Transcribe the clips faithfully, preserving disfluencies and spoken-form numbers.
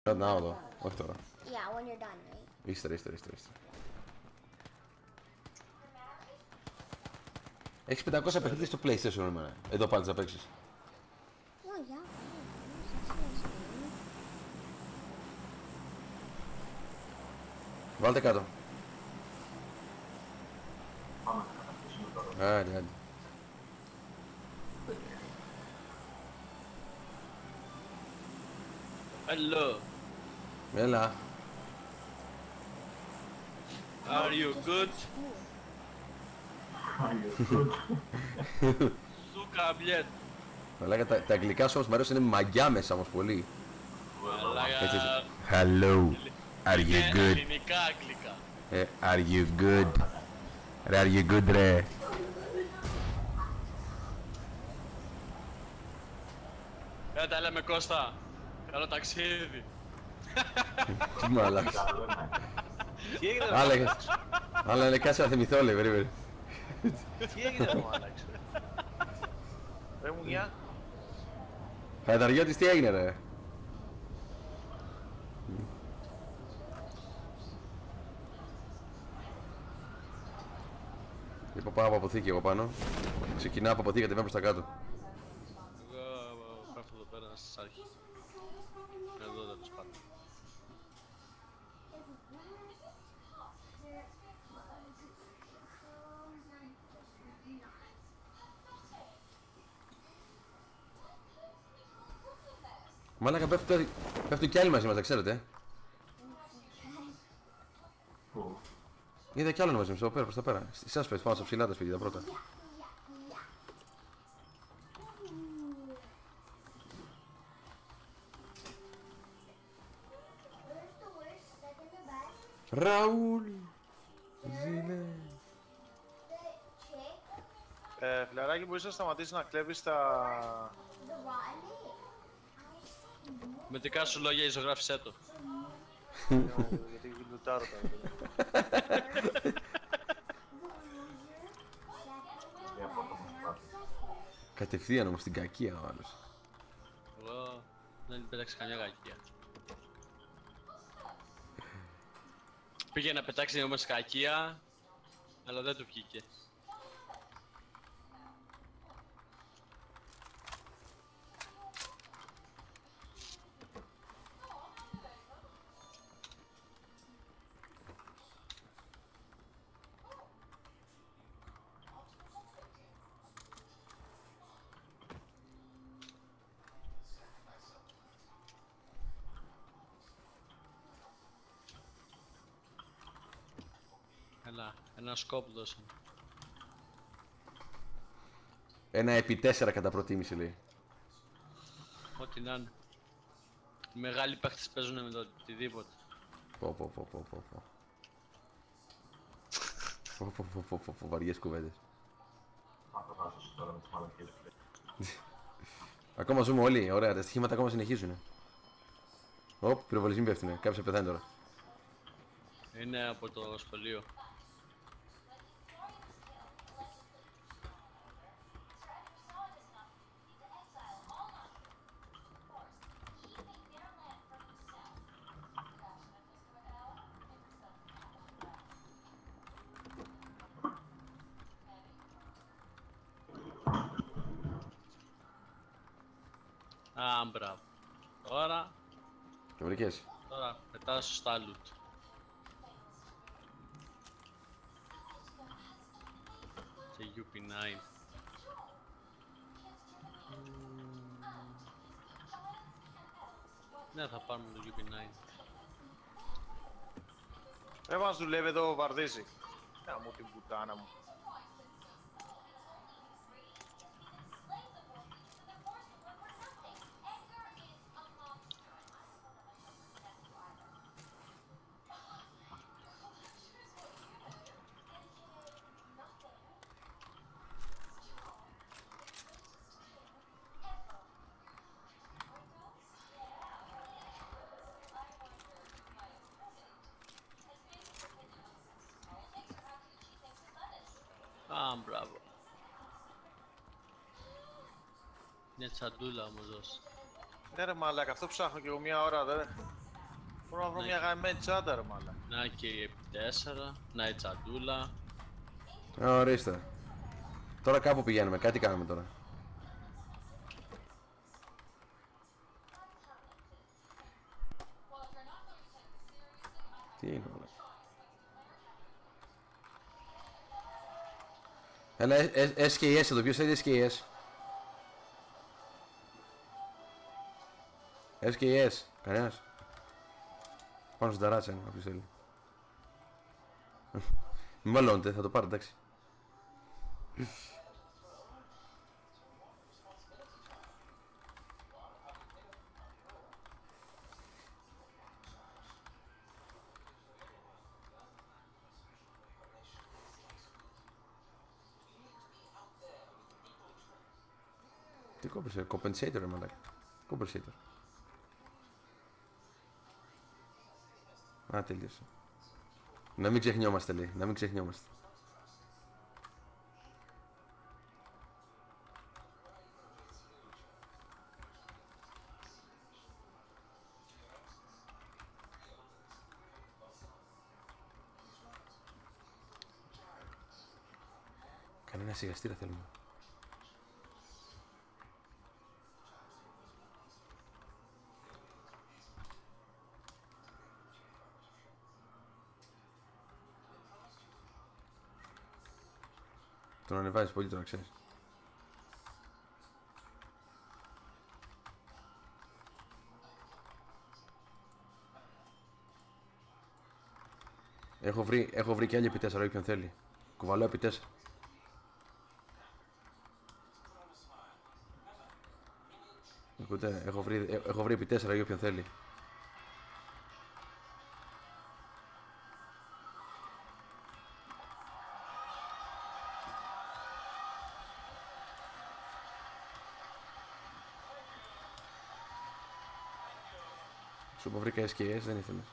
Περνάω εδώ, όχι τώρα. Yeah, when you're done, right? Ύστερα, ύστερα, ύστερα. Έχεις πεντακόσια παιχνίδια στο PlayStation εμένα. Εδώ πάλι θα παίξεις. Oh, yeah. Βάλτε κάτω. Πάμε να κατακτήσουμε τώρα. Άντε, άντε. Hello. Έλα. Are you good? Σούκα μπλετ. Μαλάκα, τα, τα αγγλικά σου όμως μ' αρέσουν, είναι μαγιά μέσα όμως πολύ. Έτσι, έτσι. Μαλάκα. Hello. Are you good? Ελληνικά αγγλικά. Ε, are you good? Ρε, are you good, ρε? Έλα τα λέμε Κώστα. Καλό ταξίδι. Τι μαλάκα. Τι έγινε ρε Άλλα, μάλαξε. άλλα είναι κάτσε να θυμηθώ, λέει, περίμενε. Τι έγινε ρε μάλαξε. Ρε μου γεια. Χαϊδαριώτης, τι έγινε, ρε? Είπα πάω από αποθήκη εγώ πάνω. Ξεκινάω από αποθήκη, κατεβαίνω προς τα κάτω. Εγώ πέφτω εδώ πέρα στις άρχες. Εδώ δεν τους πάτε. Μάλακα, πέφτουν, πέφτουν κι άλλοι μαζί μας, τα ξέρετε. Πού? Είδα κι άλλον μαζί μας, εδώ πέρα, προς τα πέρα. Εσάς πες, πάνω στα ψηλά τα σπίτια, τα πρώτα. Ραούλ! Ζήλε! Ε, φιλαράκι, μπορείς να σταματήσεις να κλέβεις τα... Με δικά σου λόγια ζωγράφισέ το. γιατί γλουτάρω τα Για πότε μας πάτε. Κατευθείαν όμως στην κακία ο άλλος. Εγώ δεν πέταξα καμιά κακία. Πήγε να πετάξει όμως κακία, αλλά δεν του βγήκε. Έλα, ένα σκόπ δώσαμε. Ένα επί τέσσερα κατά προτίμηση, λέει. Ό,τι να είναι. Οι μεγάλοι παίχτες παίζουν με το οτιδήποτε. Πω πω πω πω πω πω. Πω πω πω πω πω πω, βαριές κουβέντες. Αυτό θα σας τώρα με τις μαλακίες που λέει. Ακόμα ζούμε όλοι, ωραία, τα στοιχήματα ακόμα συνεχίζουν. Οπ, πυροβολισμοί πέφτουνε, κάποιος πεθάνει τώρα. Είναι από το σχολείο. Α, μπράβο. Τώρα, Το βρήκες? τώρα πετάω σωστά loot. Και γιου πι νάιν. Ναι, θα πάρουμε το γιου πι νάιν. Δεν μας δουλεύει εδώ ο Βαρδίζη. Να μου την πουτάνα μου. Α, μπράβο. Μια τσαντούλα όμως δώσει. Ναι ρε μαλάκα, αυτό ψάχνω και εγώ μια ώρα, δε. βρω μια γαμμένη τσάντα ρε μάλλον. Να και η επί τέσσερα, να η τσαντούλα. Ορίστε. Τώρα κάπου πηγαίνουμε, κάτι κάνουμε τώρα. Τι είναι όλα. Έλα, S και S εδώ, ποιος θέλει S και S. S και S, κανένας. Πάνω στην ταράτσα είναι, όποιος θέλει. Μη μαλώνετε, θα το πάρω, εντάξει. Τι κόμπερσε, compensator ρε μαλάκα. Compensator. Α, τελείωσε. Να μην ξεχνιόμαστε λέει, να μην ξεχνιόμαστε. Κανένα σιγαστήρα θέλουμε. Τον ανεβάζεις πολύ τώρα, ξέρεις. Έχω βρει, έχω βρει και άλλη επί τέσσερα, όποιον θέλει. Κουβαλάω επί τέσσερα. Ακούτε, έχω βρει, έχω βρει επί τέσσερα για όποιον θέλει. Σου είπα βρήκα ες και ες, δεν ήθελες.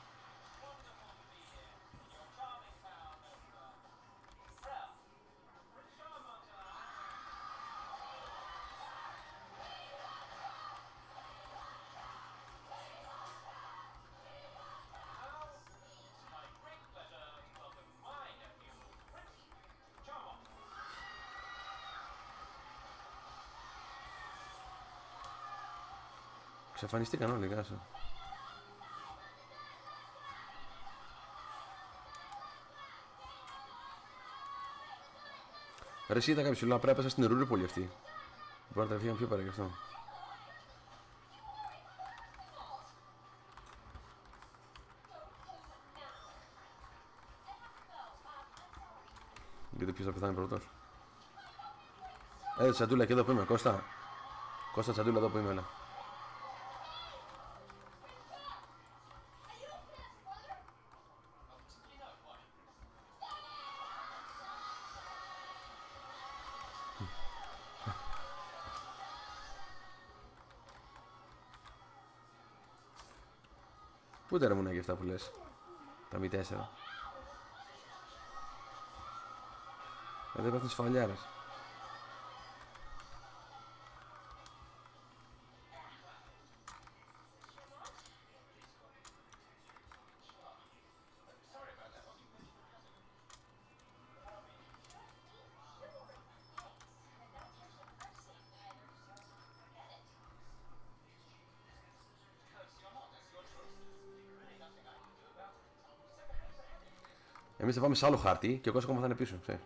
Ξαφανιστήκαν όλοι, γάσα. Ρε εσύ είδα κάποιος ψηλά, πρέπει να πέσα στην Ρούρυπολη αυτή. Μπορεί να τα φύγαν πιο πέρα γι' αυτό. Γιατί ποιος θα πεθάνει πρώτος. Ε, τσαντούλα και εδώ που είμαι, Κώστα. Κώστα τσαντούλα εδώ που είμαι, έλα. Πού τα ρε μούνα και αυτά που λες. Τα μη τέσσερα. Ε, δεν πέφτουν σφαλιάρες. Εμείς θα πάμε σε άλλο χάρτη και ο κόσμος ακόμα θα είναι πίσω, ξέρεις.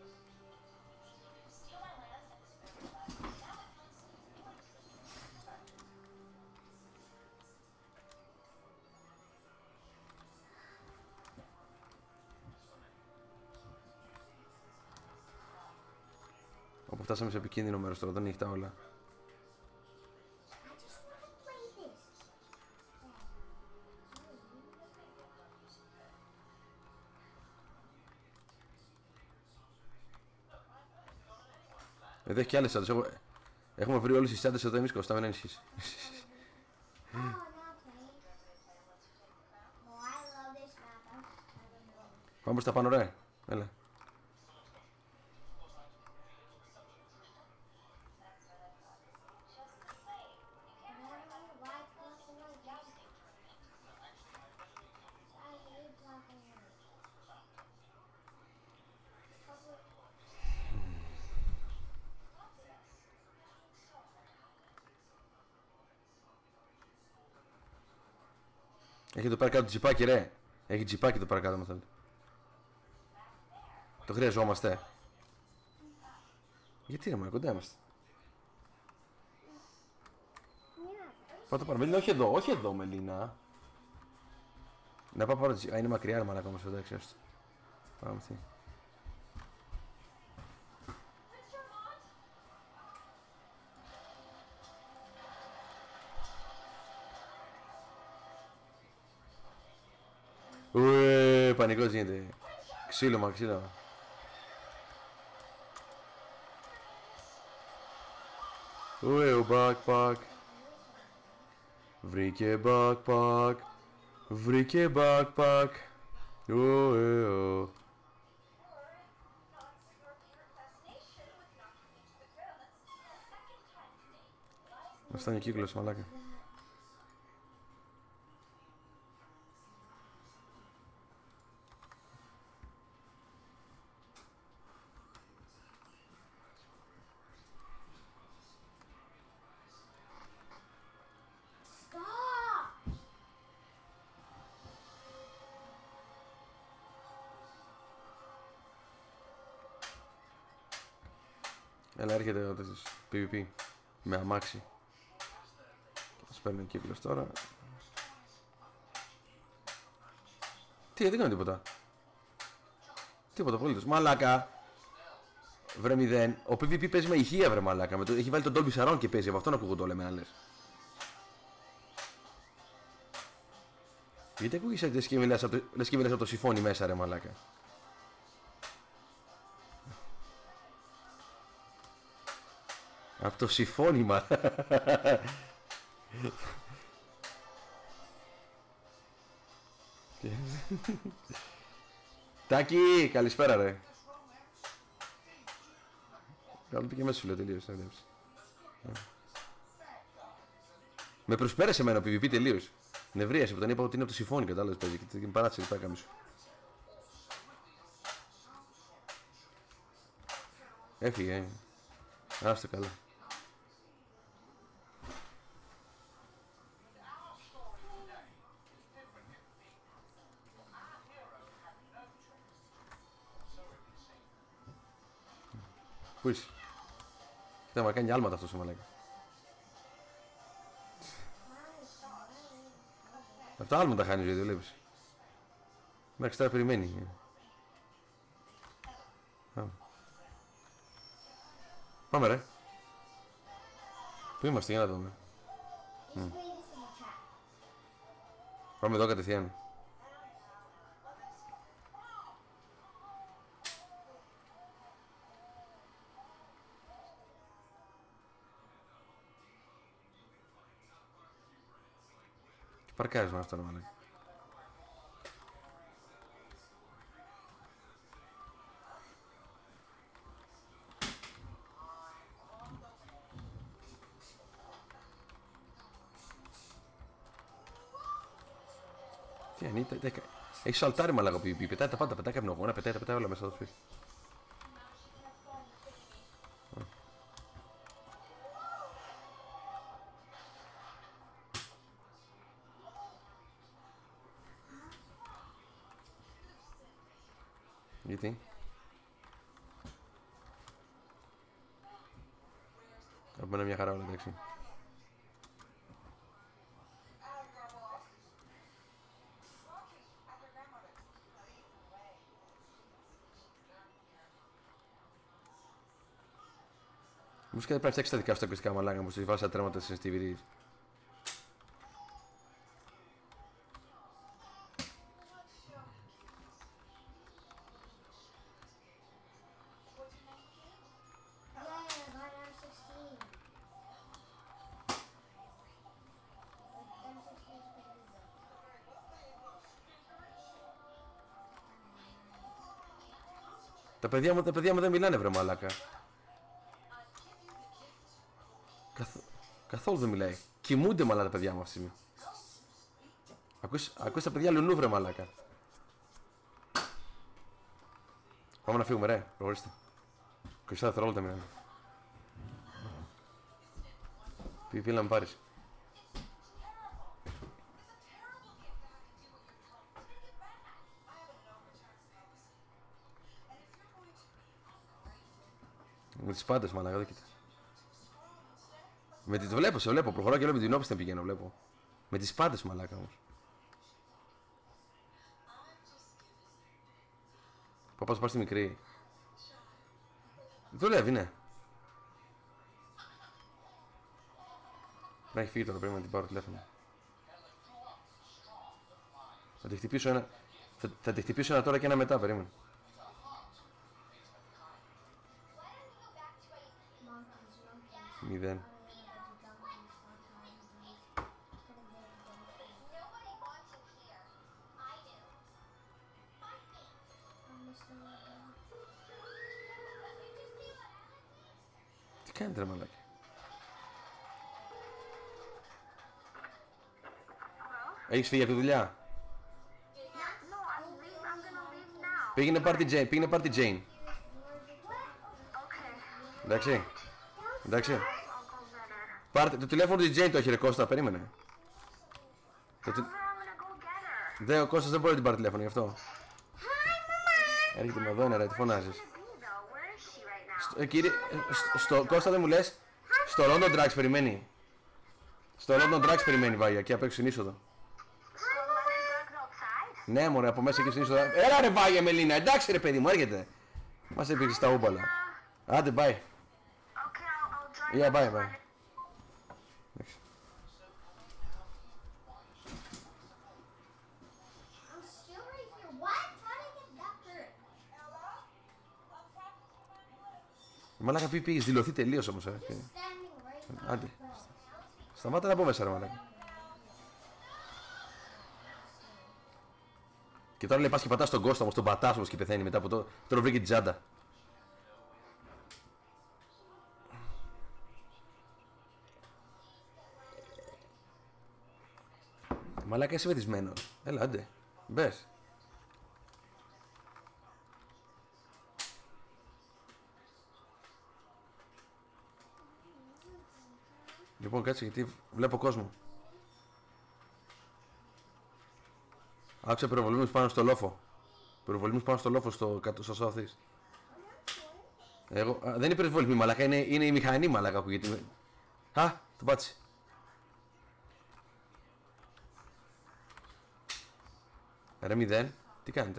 Όπου φτάσαμε σε επικίνδυνο μέρος τώρα, δεν ανοιχτά όλα. Εδώ έχει και άλλες τσάντες. Έχω... Έχουμε βρει όλες τις τσάντες εδώ εμείς, Κώστα, μην ανησυχείς. Oh, not me. Well, I love this map. I don't know. Πάμε προς τα πάνω, ρε. Έλα. Έχει το παρακάτω τζιπάκι ρε. Έχει τζιπάκι το παρακάτω μου θέλετε. Το χρειαζόμαστε. Γιατί ρε μα κοντά είμαστε. Πάω το πάρω. Μελίνα, όχι εδώ, όχι εδώ Μελίνα. Να πάω πάρω τζιπάκι. Α, είναι μακριά ρε μαλάκα όμως, εντάξει έστω. Πάμε αυτή. Ουε, πανικός γίνεται. Ξύλωμα, ξύλωμα. Ουε, ο backpack. Βρήκε backpack. Βρήκε backpack. Ουε, ο. Μας φτάνει ο κύκλος, μαλάκα. Έλα έρχεται ο τέτοιος πι βι πι με αμάξι. Ας παίρνει ο κύκλος τώρα. Τι, δεν κάνω τίποτα. Τίποτα απολύτως. Μαλάκα. Βρε μηδέν. Ο πι βι πι παίζει με ηχεία βρε μαλάκα. Με το... Έχει βάλει τον Dolby Surround και παίζει. Από αυτόν ακούγονται όλα εμένα λες. Γιατί ακούγεσαι λες και μιλάς από το, λες και μιλάς από το σιφόνι μέσα ρε μαλάκα. Από το σιφόνι μα. Τάκη, καλησπέρα ρε. Καλό πήγε μέσα σου λέω τελείως. Με προσπέρασε εμένα ο πι βι πι τελείως. Νευρίασε που τον είπα ότι είναι από το σιφόνι κατάλαβες παίζει και την παράτησε και πάκαμε σου. Έφυγε. Άστε καλά. Πού είσαι? Κοιτά, μα κάνει άλματα αυτός ο μαλάκα. Αυτά άλματα χάνει η ζωή, το βλέπεις. Μέχρι τώρα περιμένει. Πάμε. Πάμε ρε. Πού είμαστε, για να δούμε. Mm. Πάμε εδώ κατευθείαν. Παρκάρισμα αυτό ρε μαλάκα. Τι ανήτα, έχει σαλτάρει μαλάκα πι βι πι, πετάει τα πάντα, πετάει καπνογόνα, πετάει τα πετάει όλα μέσα στο σπίτι. Γιατί? Από μένα μια χαρά όλα εντάξει. Μήπως κάτι πρέπει να φτιάξεις τα δικά σου τα ακουστικά μαλάκα μου, στους βάζεις τα τρέματα στις τι βι ντι. Τα παιδιά μου, τα παιδιά μου δεν μιλάνε βρε μαλάκα. Καθ... Καθόλου δεν μιλάει. Κοιμούνται μαλάκα τα παιδιά μου αυτή τη στιγμή. Ακούς, ακούς τα παιδιά λουνού βρε μαλάκα. Πάμε να φύγουμε ρε, προχωρήστε. είκοσι δευτερόλεπτα μιλάνε. Πήγε να με πάρεις. Με τις πάντες μαλάκα, εδώ κοίτα. Με τις βλέπω, σε βλέπω, προχωράω και λέω με την όπισθεν πηγαίνω, βλέπω. Με τις πάντες μαλάκα όμως. Παπάς πάει στη μικρή. Δουλεύει, ναι. Να έχει φύγει τώρα, πρέπει να την πάρω τηλέφωνο. Θα τη χτυπήσω ένα... Θα, θα τη χτυπήσω ένα τώρα και ένα μετά, περίμενε. Μηδέν. Τι κάνετε ρε μαλάκι. Έχεις φύγει από τη δουλειά. Πήγαινε πάρ' τη Jane, πήγαινε πάρ' τη Jane. Εντάξει. Εντάξει. Πάρτε, το τηλέφωνο της Jane το έχει ρε Κώστα, περίμενε. Το τε... Δε, ο Κώστας δεν μπορεί να την πάρει τηλέφωνο γι' αυτό. Έρχεται με εδώ, είναι ρε, τι φωνάζεις. Στο, ε, κύριε, στο, στο Κώστα δεν μου λες. Στο London Drugs περιμένει. Στο London Drugs περιμένει Βάγια, εκεί απ' έξω στην είσοδο. Ναι μωρέ, από μέσα και στην είσοδο. Έλα ρε Βάγια Μελίνα, εντάξει ρε παιδί μου, έρχεται. Μας έπαιξε στα ούμπαλα. Άντε, bye. Yeah, bye, bye. Μαλάκα πει πήγες, δηλωθεί τελείως όμως, ε. Άντε. Σταμάτα να πω μέσα ρε μαλάκα. Και τώρα λέει πας και πατάς τον Κώστα όμως, τον πατάς όμως και πεθαίνει μετά από το... Τώρα βρήκε την τσάντα. Μαλάκα είσαι βετισμένος. Έλα, άντε. Μπες. Λοιπόν, κάτσε γιατί βλέπω κόσμο. Άκουσα πυροβολισμούς πάνω στο λόφο. Πυροβολισμούς πάνω στο λόφο στο κάτω στο South East. Εγώ, α, δεν είναι πυροβολισμοί μαλάκα, είναι, είναι η μηχανή μαλάκα που γιατί... Α, το πάτησε. Ρε μηδέν, τι κάνετε.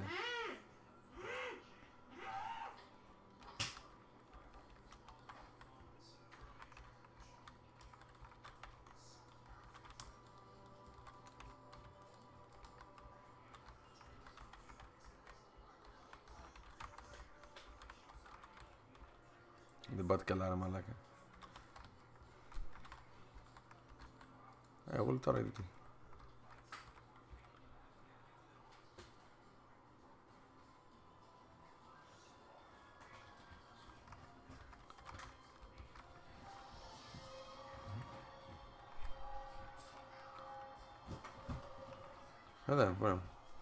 Δεν πάτε καλά ρε μαλάκα. Ε, εγώ λέω τώρα γιατί. Ε, δεν, μπορεί.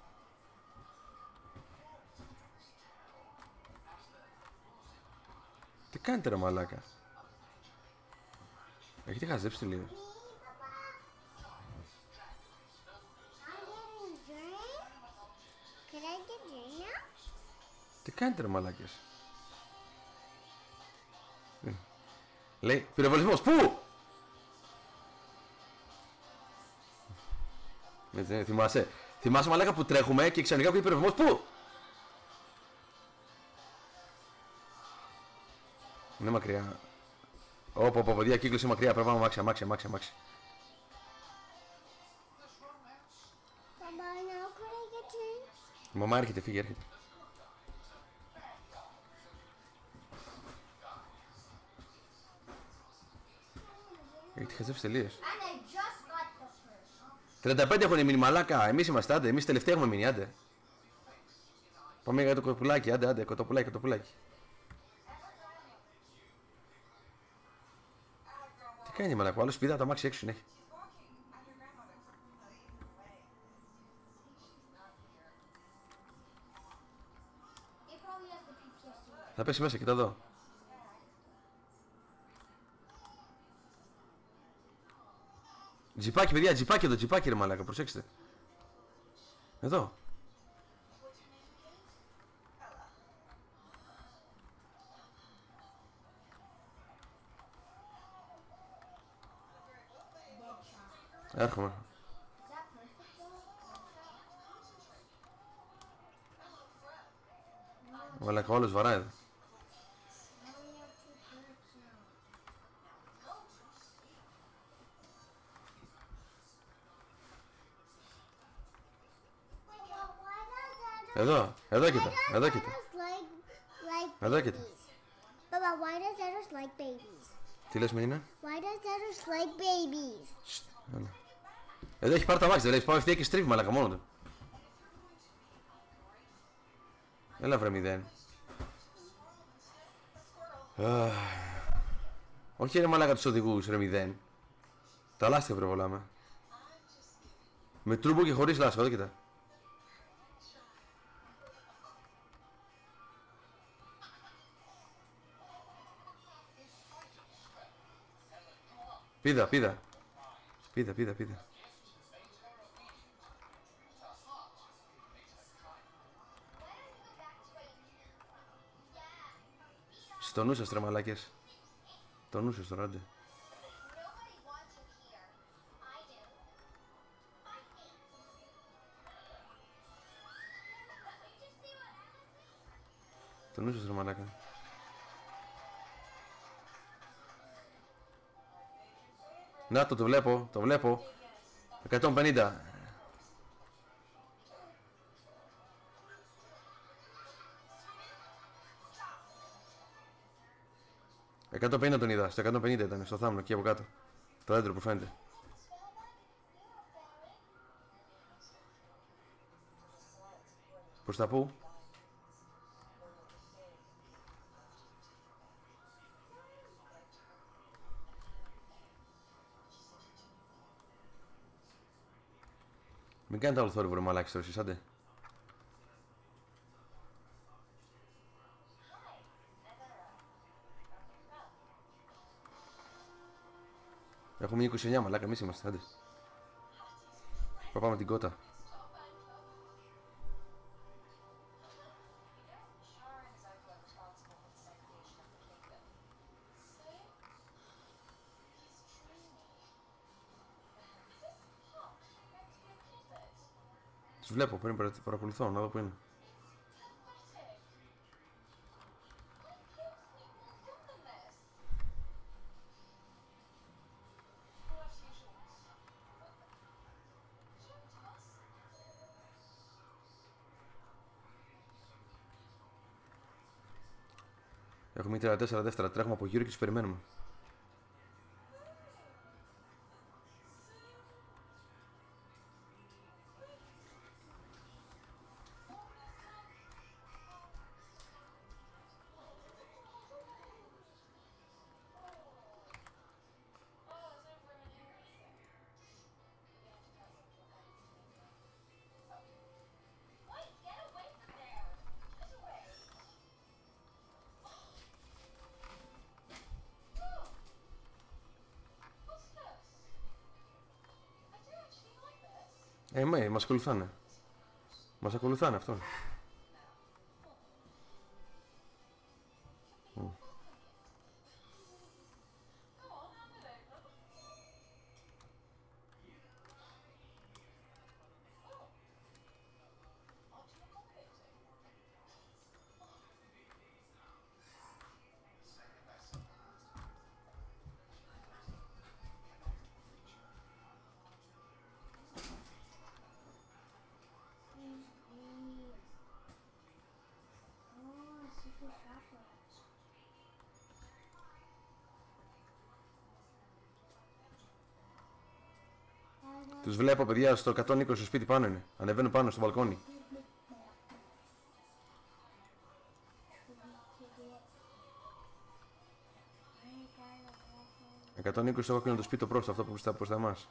Τι κάνετε ρε μαλάκα. Έχετε χαζέψει τελείως. Τι κάνετε ρε μαλάκες. Λέει πυροβολισμός. Πού? Έτσι, θυμάσαι. Θυμάσαι μαλάκα που τρέχουμε και ξαφνικά βγει πυροβολισμός. Πού? Είναι μακριά. Ωπω, ωπω, παιδιά, κύκλωσε μακριά. Πρέπει να πάμε αμάξι, αμάξι, αμάξι, αμάξι. Η μαμά έρχεται, φύγει, έρχεται. Έχει τη χαζέψει τελείως. τριάντα πέντε έχουν μείνει μαλάκα. Εμείς είμαστε, άντε. Εμείς τελευταία έχουμε μείνει, άντε. Πάμε για το κοτοπουλάκι, άντε, άντε. Κοτοπουλάκι, κοτοπουλάκι. Τι κάνει μαλάκα, ο άλλος πηδά το αμάξι έξω έχει. Θα πέσει μέσα, κοίτα εδώ. Τζιπάκι παιδιά, τζιπάκι εδώ, τζιπάκι ρε μαλάκα, προσέξτε. Εδώ. Έρχομαι. Is that perfect though? Μαλάκα, όλος βαράει εδώ. I only have two perks now. Well, why does Xandos- Εδώ, εδώ why κοίτα, does εδώ κοίτα. Xandos like like Εδώ κοίτα. babies? Baba, why does Xandos like babies? Τι λες Μερίνα? Why does Xandos like babies? Σστ, έλα. Εδώ έχει πάρει τα μάξι, δεν έχεις πάει ευθεία και στρίβει μαλάκα μόνο του. Έλα βρε μηδέν. Αχ. Όχι ρε μαλάκα τους οδηγούς ρε μηδέν. Τα λάστιχα πρέπει να βολάμε. Με τρούμπο και χωρίς λάστιχο, εδώ κοίτα. Πίδα, πίδα. Πίδα, πίδα, πίδα. Στο νου σας ρε μαλάκες. Το νου σας τώρα, άντε. Το νου σας ρε μαλάκα. Να το, το βλέπω, το βλέπω. εκατόν πενήντα. εκατόν πενήντα τον είδα, στο εκατόν πενήντα ήταν, στο θάμνο, εκεί από κάτω. Το δέντρο που φαίνεται. Προς τα πού? Μην κάνετε άλλο θόρυβο ρε μαλάκες τώρα εσείς, άντε. Έχουμε είκοσι εννιά μαλάκα, εμείς είμαστε, άντε. Θα πάμε την κότα. Τους βλέπω, πριν παρα- παρακολουθώ, να δω που είναι. Έχουμε τριάντα τέσσερα δεύτερα, τρέχουμε από γύρω και τους περιμένουμε. Ε, μα, μας ακολουθάνε. Μας ακολουθάνε αυτόν. Μμ. Oh, secret chocolate. Τους βλέπω παιδιά στο εκατόν είκοσι στο σπίτι πάνω είναι. Ανεβαίνουν πάνω στο μπαλκόνι. εκατόν είκοσι στο κόκκινο το σπίτι το προς αυτό που μπροστά προς τα εμάς.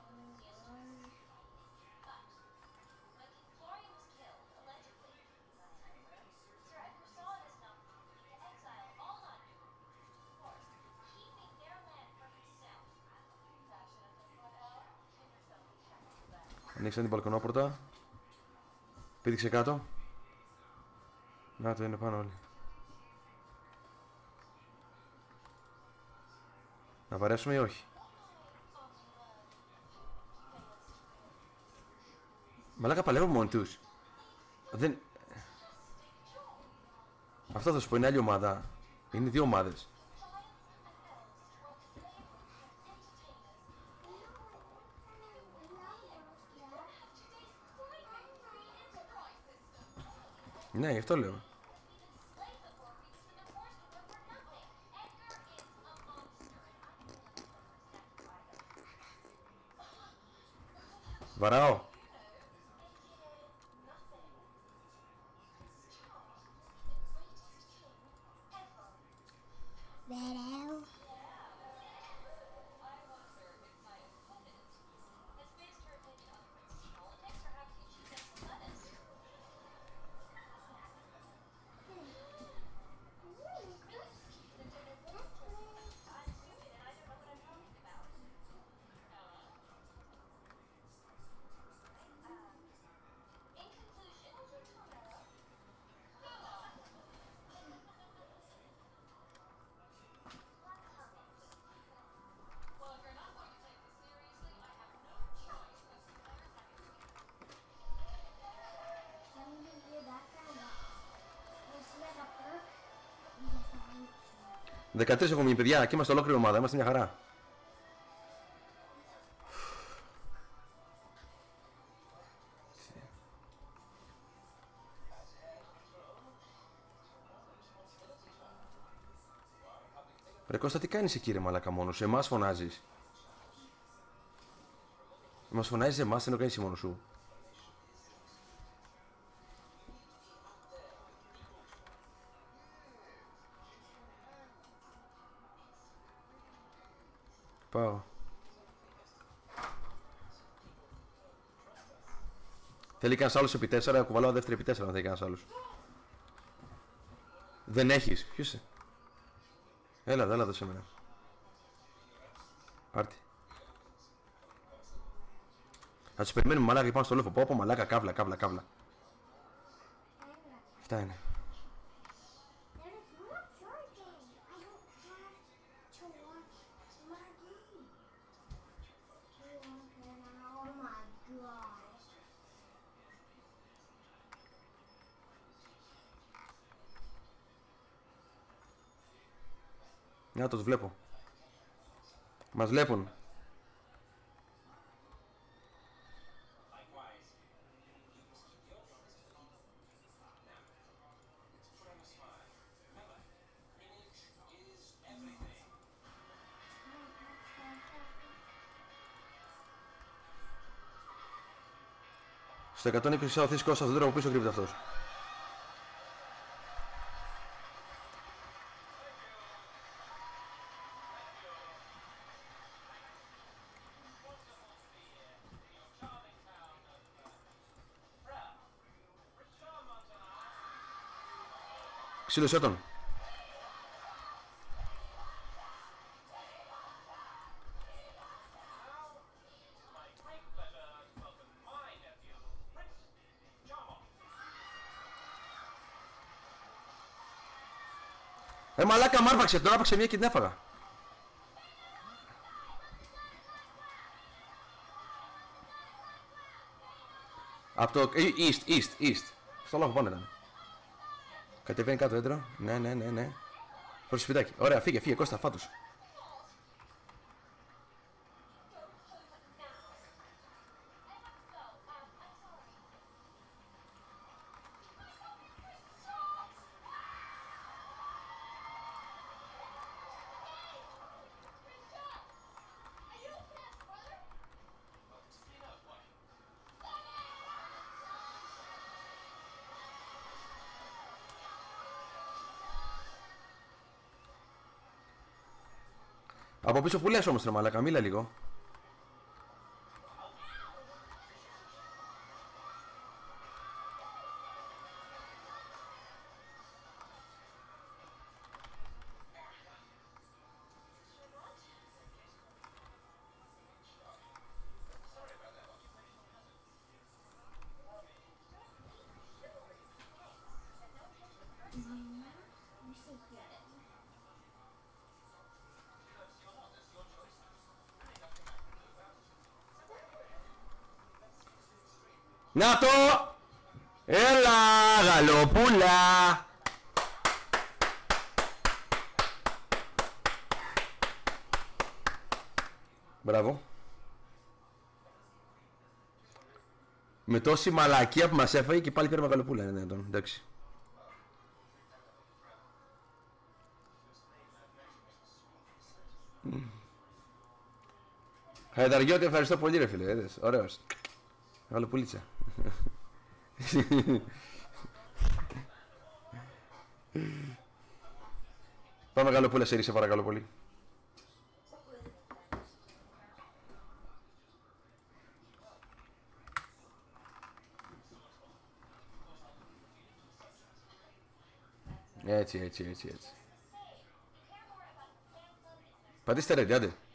Ανοίξαν την μπαλκονόπορτα. Πήδηξε κάτω. Να το είναι πάνω όλοι. Να βαρέσουμε ή όχι? Μαλάκα παλεύουν μόνοι τους. Δεν... Αυτό θα σου πω, είναι άλλη ομάδα. Είναι δύο ομάδες. Ναι, γι' αυτό λέω. Βαράω. Βαράω. δεκατρείς έχουμε παιδιά και είμαστε ολόκληρη ομάδα, είμαστε μια χαρά. Ρε Κώστα, τι κάνεις εκεί ρε μαλάκα μόνος σου, εμάς φωνάζεις. Μας φωνάζεις εμάς, ενώ κάνεις μόνος σου. Πάω. Θέλει κανένας άλλος επί τέσσερα, κουβαλάω δεύτερη επί τέσσερα αν θέλει κανένας άλλος. Δεν έχεις, ποιος είσαι. Έλα, έλα εδώ σε μένα. Πάρτι. Θα τους περιμένουμε μαλάκα και πάνω στο λόφο. Πω πω μαλάκα, καύλα, καύλα, καύλα. Αυτά είναι. Να τους βλέπω. Μας βλέπουν. Στο εκατόν είκοσι θα οθείς Κώστας, δεν τρώω από πίσω κρύβεται αυτός. Ξύλωσέ τον. Ε μαλάκα μ' άρπαξε, τον άρπαξε μία και την έφαγα. Από το east, east, east. Στο λόγο πάνω ήταν. Κατεβαίνει κάτω έντρο. Ναι, ναι, ναι, ναι. Προς σπιτάκι. Ωραία, φύγε, φύγε, Κώστα, φάτος. Από πίσω που λες όμως ρε μαλάκα, μίλα λίγο. Να το! Έλα, γαλοπούλα! Μπράβο. Με τόση μαλακία που μας έφαγε και πάλι πήραμε γαλοπούλα. Είναι δυνατόν, εντάξει. Χαϊδαριώτη, ευχαριστώ πολύ ρε φίλε, έδες, ωραίος. Γαλοπούλίτσα. Πάμε γαλοπούλα σε ρίσε παρακαλώ πολύ. Έτσι, έτσι, έτσι, έτσι. Πατήστε ρε, άντε.